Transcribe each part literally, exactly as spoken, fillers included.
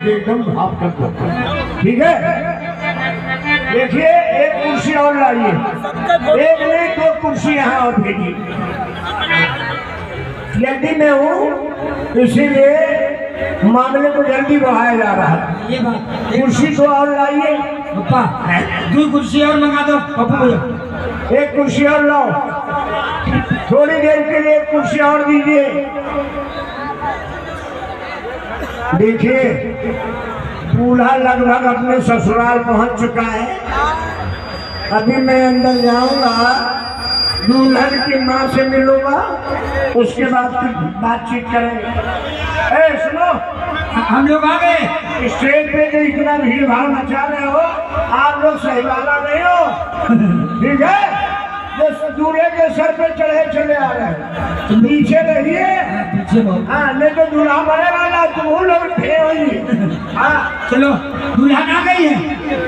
एकदम भाप कर दो। ठीक है, देखिए एक कुर्सी और लाइए, एक नहीं दो कुर्सी यहाँ और भेजिए। जल्दी में हूँ इसीलिए मामले को जल्दी बढ़ाया जा रहा है। ये बात कुर्सी तो और लाइए पप्पा, दो कुर्सी और मंगा दो पप्पू भैया। एक कुर्सी और लाओ, थोड़ी देर के लिए एक कुर्सी और दीजिए। देखिए दूल्हा लगभग अपने ससुराल पहुंच चुका है। अभी मैं अंदर जाऊंगा, दुल्हन की माँ से मिलूंगा, उसके बाद बातचीत करेंगे। ए सुनो, हम लोग आ गए। स्टेज पे जो इतना भीड़ भाड़ मचा रहे हो, आप लोग सही वाला नहीं हो। ठीक है, जो दूल्हे के सर पे चढ़े चले आ रहे हैं, पीछे रहिए। हाँ, नहीं तो दूल्हा बने वाला तुम लोग थे हुई। हाँ चलो, दूल्हा आ गई है।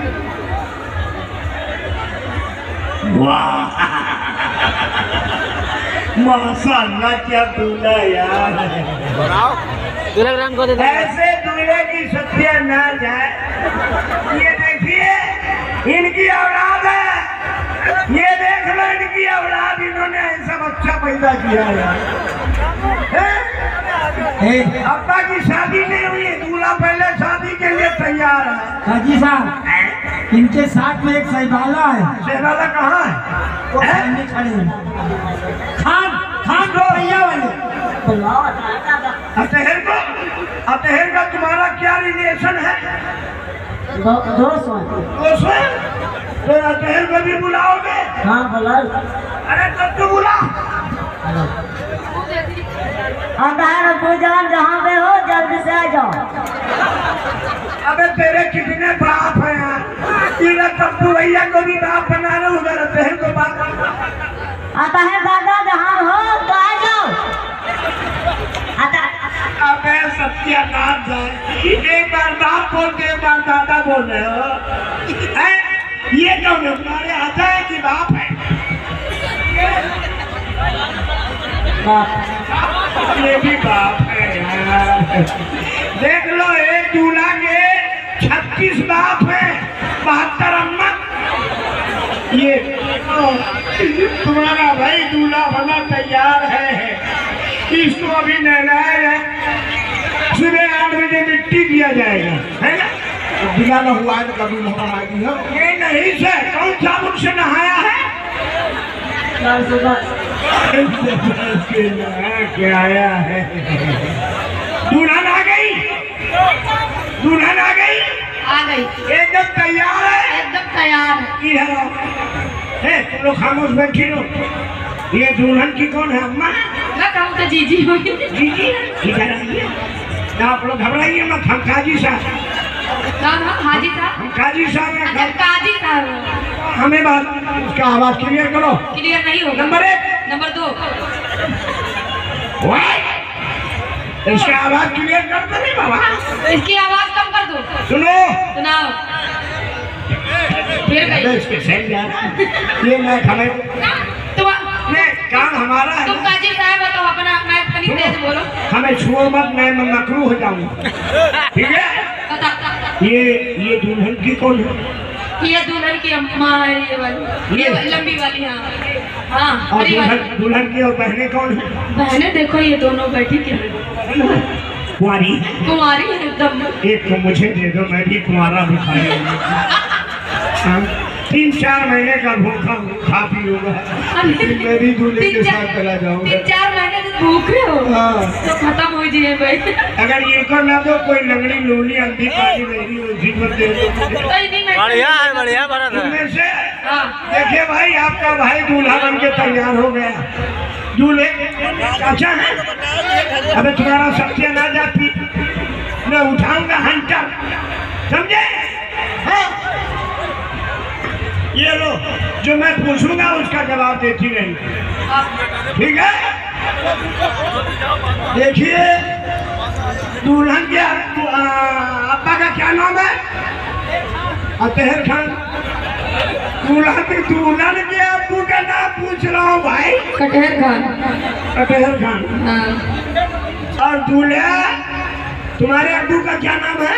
वाह माशाअल्लाह, क्या दूल्हा यार। को दे ऐसे दूल्हे की सत्यानाश है। ये देखिए इनकी औलाद है, ये देख लो इनकी औलाद, इन्होंने ऐसा बच्चा पैदा किया यार। अब्बा की शादी नहीं हुई, दूल्हा पहले शादी के लिए तैयार है। हाजी साहब, इनके साथ में एक सहीवाला है। सहीवाला कहाँ है? वो सामने खड़े हैं। खान खान को भैया वाले। अतहर को अतहर का तुम्हारा क्या रिलेशन है? दोस्त दोस्त है? तो अतहर को भी बुलाओगे? हाँ बुला। अरे तब तो बुला। अतहर पूजन जहाँ पे हो जल्दी से आ जाओ। अबे तेरे कितने बाप हैं यार, इधर तब्बू भैया को भी बाप बना रहे, उधर अतहर को बाप। अतहर दादा जहाँ हो तो आ जाओ। अबे सत्यानाश जाए, एक बार बाप बोलते एक बार दादा बोल रहे हो। ये कौन है, तुम्हारे आता है कि बाप है? बाप। ये भी बाप है यार। देख लो, एक दूल्हा के छत्तीस बाप है, बहत्तर अम्मा। ये तुम्हारा भाई दूल्हा बना तैयार है, इसको अभी नहलाया है, सुबह आठ बजे मिट्टी दिया जाएगा, है ना? बिना न हुआ है कभी नहाई है? ये नहीं से कौन साबुन से नहाया है? क्या आया है? दुल्हन आ गई, दुल्हन आ गई, आ गई, एकदम तैयार है, एकदम तैयार है। तुम लोग खामोश बैठी लो। ये दुल्हन की कौन है? अम्मा? मैं कहूँ तो जीजी होगी। जीजी इधर आइए ना, आप लोग घबराइए मत। हम काजी साहब, हाजी साहब, हम काजी साहब हैं। काजी साहब, हमें बात इसका आवाज क्लियर करो। क्लियर नहीं होगा। नंबर एक, नंबर दो, इसका आवाज क्लियर कर दो। नहीं बाबा, इसकी आवाज कम कर दो। सुनो, सुनाओ। फिर गई। ये मैं हमें तुम काम हमारा है। तुम काजी साहब हो तो अपना मैं अपनी तेज बोलो। हमें छुओ मत, मैं मकरू हो जाऊंगा। ठीक है? ये ये दुल्हन की कौन है? ये दुल्हन की अम्मा है, ये वाली, ये लंबी वाली। हाँ हाँ। और दुल्हन दुल्हन की और बहनें कौन है? बहनें देखो, ये दोनों बैठी क्या कुंवारी कुंवारी है एकदम। एक तो मुझे दे दो, मैं भी कुंवारा भी खाऊंगा। तीन चार महीने का भूखा खा पी होगा, मैं भी दूल्हे के साथ चला जाऊंगा। तीन चार महीने से भूखे हो तो खत्म हो जाए भाई। अगर ये को ना दो, कोई लंगड़ी लोली अंधी पानी मेरी उसी पर दे दो। बढ़िया है, बढ़िया बना था। से देखिए भाई, आपका भाई दूल्हा बन के तैयार हो गया। दूल्हे अच्छा है, अबे तुम्हारा सत्य ना जाती, मैं उठाऊंगा हंटर, समझे? ये लो, जो मैं पूछूंगा उसका जवाब देती नहीं, ठीक है? देखिए दुल्हन के अब्बा का क्या नाम है? अतहर खान। दूल्हा की दुल्हन के अब्बू का नाम पूछ रहा हूँ भाई। कटहर खान। कटहर खान। और दूल्हा तुम्हारे अब्बू का क्या नाम है?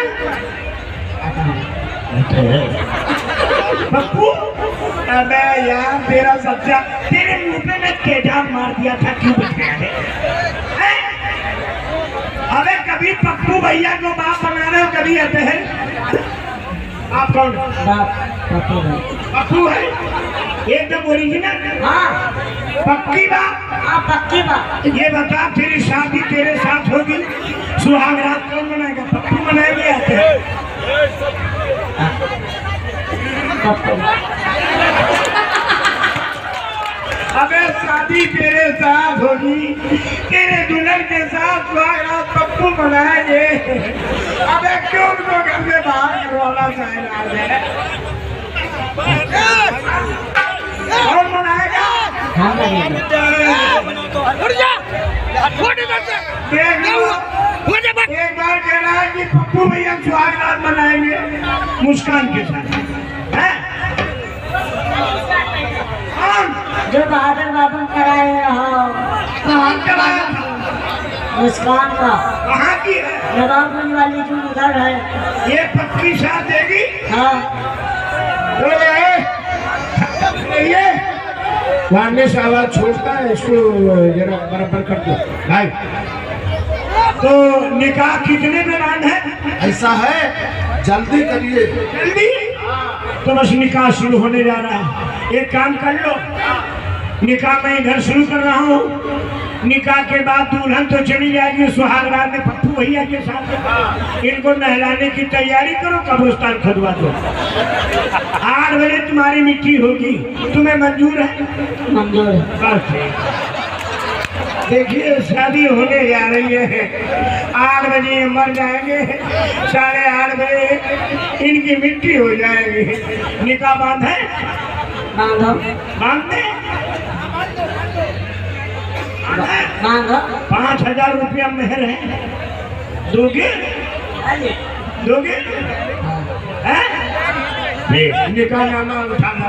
पप्पू। अबे यार तेरा बच्चा तेरे मुंह पे मैं केजाब मार दिया था, क्यों बच गया है? हैं? अबे कभी पप्पू भैया को बाप बना रहे हो, कभी आते हैं आप कौन? पप्पू पप्पू है एकदम ओरिजिनल। हाँ पक्की बात। हाँ पक्की बात। ये बता तेरी शादी तेरे साथ होगी, सुहाग रात कौन मनाएगा? पप्पू मनाएंगे आते हैं? अबे शादी तेरे साथ होगी, तेरे दुल्हन के साथ सुहाग रात पप्पू मनाएंगे। अबे क्यों उनको घर से बाहर करवाना चाहिए? कौन मनाएगा? हम करेंगे। एक बार कह रहा है कि पप्पू भैया सुहाग रात मनाएंगे मुस्कान के साथ, है? जो बहादुर बाबू कराए हो कौन कराया था? मुस्कान का। कहाँ की है? नवाबगंज वाली जो उधर है। ये पक्की साथ देगी? हाँ तो ये वारने से आवाज छोड़ता है, इसको जरा बराबर कर दो भाई। तो निकाह कितने में बांध है? ऐसा है, जल्दी करिए। जल्दी? तो बस निकाह शुरू होने जा रहा है। एक काम कर लो, निकाह मैं इधर शुरू कर रहा हूँ। निकाह के बाद दुल्हन तो चली जाएगी सुहाग रात में पप्पू भैया के साथ। इनको नहलाने की तैयारी करो, कब्रिस्तान खुदवा दो। आठ बजे तुम्हारी मिट्टी होगी, तुम्हें मंजूर है? मंजूर। बस देखिए शादी होने जा रही है। आठ बजे मर जाएंगे, साढ़े आठ बजे इनकी मिट्टी हो जाएगी। निकाह बांधे? बांधो। बांधते? बांधो। पाँच हजार रुपया मेहर है, दोगे? दोगे? हैं? निकाह नामा उठाना।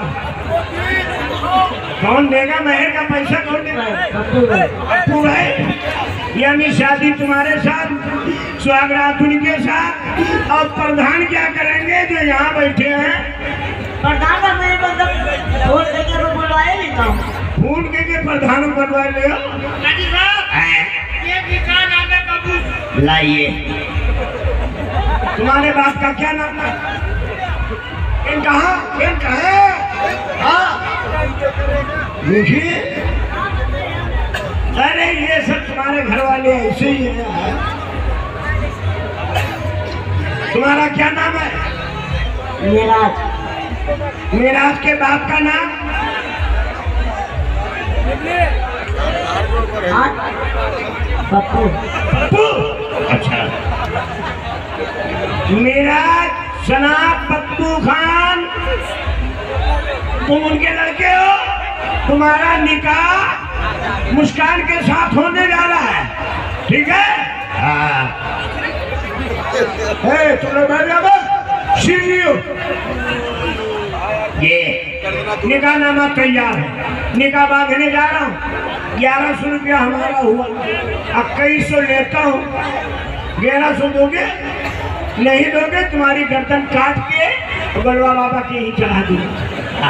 कौन देगा मेहर का पैसा? कौन देगा? पप्पू है। यानी शादी तुम्हारे साथ, सुहाग रात उनके साथ। और प्रधान क्या करेंगे जो यहाँ बैठे हैं? प्रधान का मेरे मतलब वोट देके वो बुलवाए नहीं था। फूल के के प्रधान बनवा ले लाइए। तुम्हारे बाप का क्या नाम है? इन कहा? इन कहा? हाँ देखिए, अरे ये सब तुम्हारे घर वाले ऐसे ही है। तुम्हारा क्या नाम है? मेराज। मेराज के बाप का नाम? हाँ पप्पू। पप्पू। अच्छा, मेराज जनाब पप्पू खान, तुम उनके लड़के हो। तुम्हारा निकाह मुस्कान के साथ होने जा रहा है, ठीक है? हाँ। ए, तुम लोग बैठ जाओ, सीढ़ियों। ये निकाह नामा तैयार है, निकाह बांधने जा रहा हूँ। ग्यारह सौ रुपया हमारा हुआ, इक्कीस सौ लेता हूँ। ग्यारह सौ दोगे? नहीं दोगे तुम्हारी गर्दन काट के गलवा बाबा के ही चढ़ा दूंगा।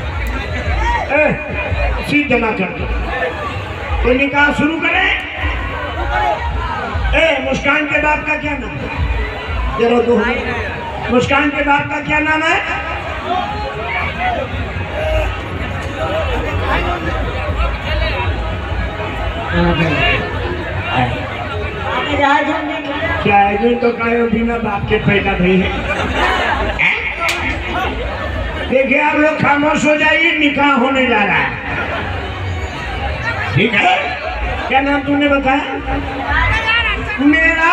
सीध जमा कर दो। तो निकाह शुरू करें। ए, मुस्कान के बाप का क्या नाम? जरा दो। मुस्कान के बाप का क्या नाम है? चाहे तो कहो बिना बाप के पैदा भई है। देखिए आप लोग खामोश हो जाइए, निकाह होने जा रहा है, ठीक है? क्या नाम तुमने बताया? मेरा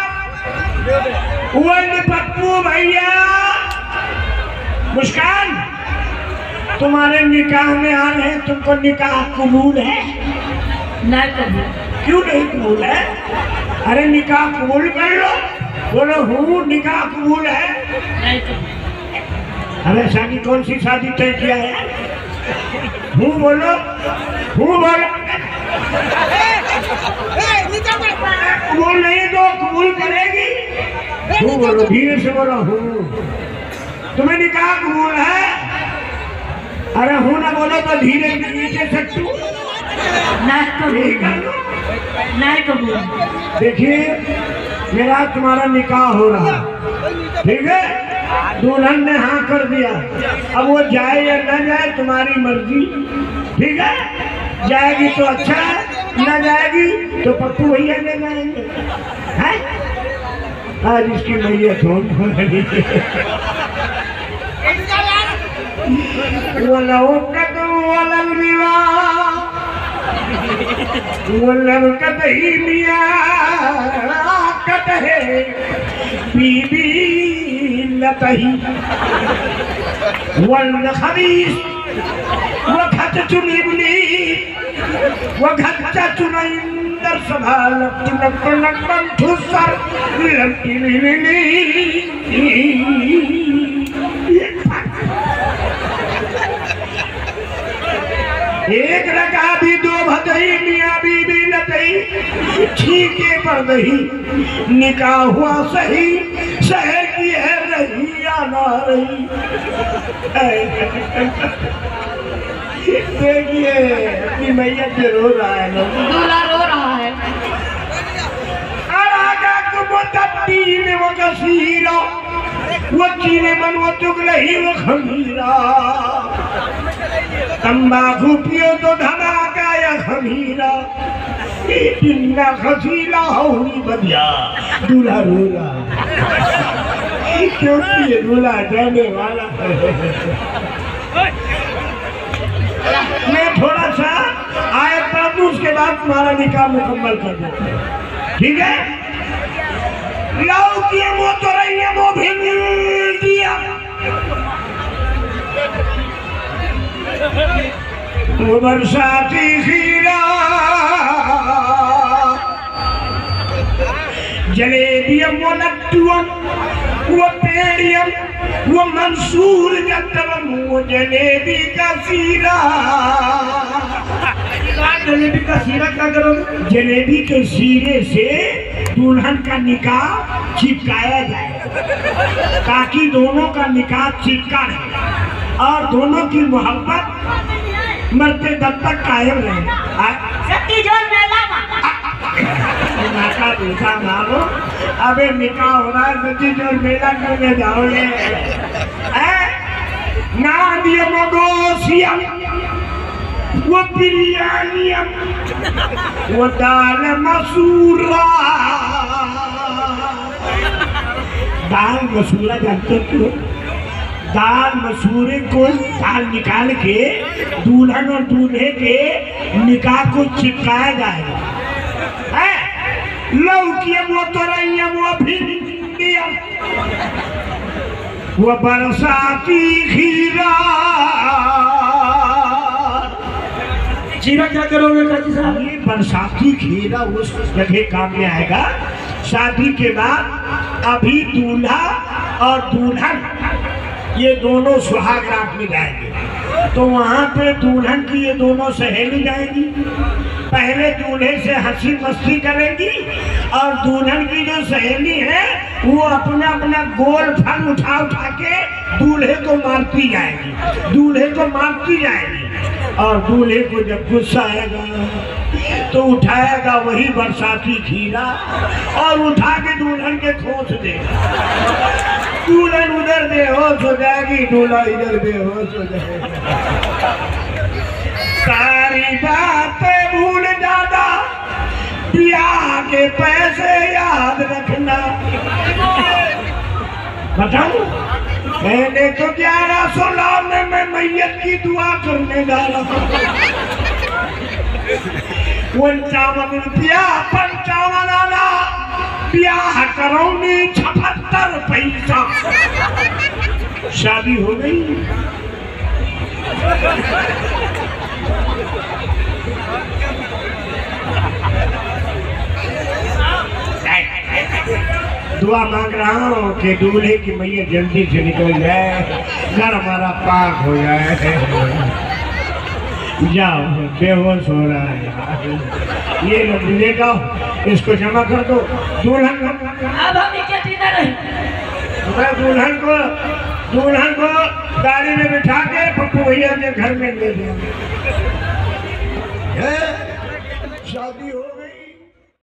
पप्पू भैया। मुस्कान, तुम्हारे निकाह में आ रहे हैं, तुमको निकाह कबूल है? नहीं कबूल। क्यों नहीं कबूल है? अरे निकाह कबूल कर लो। बोलो हूँ, निकाह कबूल है? नहीं कबूल। अरे शादी कौन सी शादी तय किया है? हूँ बोलो, हूँ बोलो। कबूल नहीं तो कबूल करेगी? तू बोलो, धीरे से बोलो। हूँ। तुम्हें निकाह कबूल है? अरे हूँ ना बोलो तो धीरे से नीचे सट्टू ना कबूल, ना कबूल। देखिए मेरा तुम्हारा निकाह हो रहा, ठीक है? दुल्हन ने हाँ कर दिया, अब वो जाए या न जाए तुम्हारी मर्जी, ठीक है? जाएगी तो अच्छा है, न जाएगी तो पप्पू भैया ले जाएंगे, हैं? आज इसकी मैयत हो बीबी लतही वल खबीस वखत चुनिबली वखत चुनइंदर सभाल तिलक लकन ठुसर लंटिली एक रका भी दो भदई मियाँ बीबी लतई ठीके पर दही निकाह हुआ सही शहर की है रही या ना रही। देखिए अपनी मैया से रो रहा है लोग, दूल्हा रो रहा है। तीन वो कसीरा वो चीने बन वो चुगलही वो खमीरा तंबाकू पियो तो धमाका या खमीरा इतना खसीला होनी बढ़िया। दूल्हा रो रहा क्योंकि ये दूल्हा जाने वाला है। मैं थोड़ा सा आयत पढ़ दूं, उसके बाद तुम्हारा निकाह मुकम्मल कर दूं, ठीक है? लाओ किए वो तो रही है वो भी मिल दिया वो बरसाती खीरा जलेबियम वो लट्टुअम वो पेड़ियम वो मंसूर जतवम वो जलेबी का सीरा। जलेबी का सीरा क्या करोगे? जलेबी के सीरे से दुल्हन का निकाह चिपकाया जाए ताकि दोनों का निकाह चिपका रहे और दोनों की मोहब्बत मरते दम तक कायम रहे। नाका दूसरा मारो, अबे निकाह हो रहा है सच्ची जोर मेला करने जाओगे? ना दिए मगोसियम वो बिरयानियम वो दाल मसूरा। दाल मसूरा जानते हो? दाल मसूरे को दाल निकाल के दुल्हन और दूल्हे के निकाह को चिपकाया जाएगा। लौकिया वो तो रही वो भिंडिया वो बरसाती खीरा। खीरा क्या करोगे काजी साहब? ये बरसाती खीरा उस जगह काम में आएगा शादी के बाद। अभी दूल्हा और दुल्हन ये दोनों सुहाग रात में जाएंगे तो वहाँ पे दुल्हन की ये दोनों सहेली जाएंगी, पहले दूल्हे से हंसी मस्ती करेंगी और दुल्हन की जो सहेली है वो अपना अपना गोल फल उठा उठा के दूल्हे को मारती जाएगी, दूल्हे को मारती जाएगी और दूल्हे को जब गुस्सा आएगा तो उठाएगा वही बरसाती खीरा और उठा के दुल्हन के खोस देगा। दुल्हन उधर बेहोश हो जाएगी, दूल्हा इधर बेहोश हो जाएगा। सारी बातें भूल जाना, ब्याह के पैसे याद रखना। बताऊं मैंने तो ग्यारह सौ लाभ में मैं मैयत की दुआ करने जा रहा हूँ। पंचावन रुपया पंचावन आना ब्याह करौनी छहत्तर पैसा। शादी हो गई। दुआ मांग रहा हूँ कि दूल्हे की मैया जल्दी से निकल जाए, घर हमारा पाक हो जाए। जाओ बेहोश हो रहा है यार। ये लो ले जाओ, इसको जमा कर दो। दुल्हन अब हम क्या चिंता रहे मैं दुल्हन को दुल्हन को गाड़ी में बिठा के पप्पू भैया के घर में ले गया।